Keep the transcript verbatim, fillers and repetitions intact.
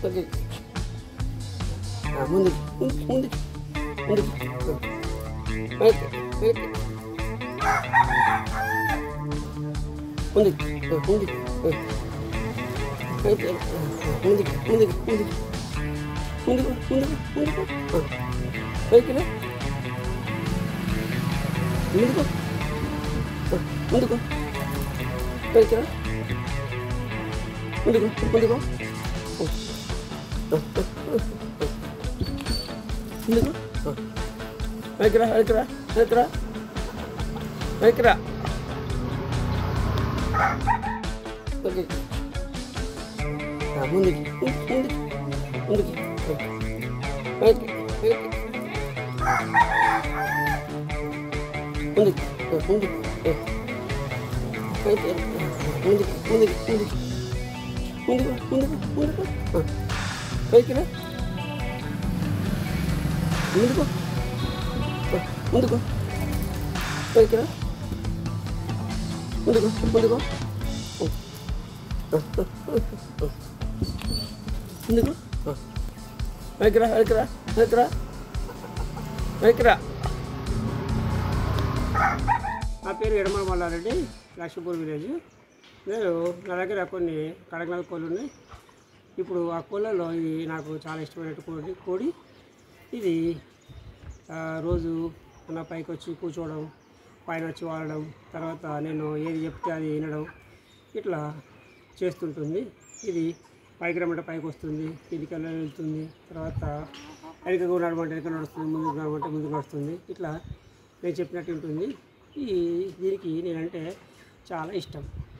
Okay ముందుకు ముందుకు ముందుకు ముందుకు ఓకే ఓకే ముందుకు ముందుకు ఓకే ముందుకు ముందుకు ముందుకు ముందుకు ముందుకు ముందుకు ఓకేనా ముందుకు ముందుకు ఓకేనా ముందుకు ముందుకు ముందుకు ఓకేరా ఓకేరా ఓకేరా ఓకేరా ఓకే ముందుకు ముందుకు ముందుకు ఓకే ఓకే ముందుకు ముందుకు ఓకే ముందుకు ముందుకు ముందుకు ముందుకు ముందుకు ముందుకు ఓకేనా ముందుకు ముందుకు ఓకేనా ముందుకు ముందుకు ముందుకు ఓకేరా ఓకేరా ఓకేరా ఓకేరా నా పేరు ఎడమల మల్లారెడ్డి, లక్ష్మీపూర్ విలేజ్. నేను నా దగ్గర కొన్ని కడగనాథ కోళ్ళు ఉన్నాయి. ఇప్పుడు ఆ కోళ్ళలో ఇది నాకు చాలా ఇష్టమైన కోడి కోడి ఇది రోజు నా పైకి వచ్చి కూర్చోవడం, పైన వచ్చి వాడడం, తర్వాత నేను ఏది చెప్తే అది వినడం ఇట్లా చేస్తుంటుంది. ఇది పైకి రమ్మంటే పైకి వస్తుంది, కిందికి వెళ్ళి వెళ్తుంది, తర్వాత వెనకకు నడమంటే వెనక నడుస్తుంది, ముందుకు నడమంటే ముందుకు నడుస్తుంది. ఇట్లా నేను చెప్పినట్టు ఉంటుంది. ఈ దీనికి నేనంటే చాలా ఇష్టం.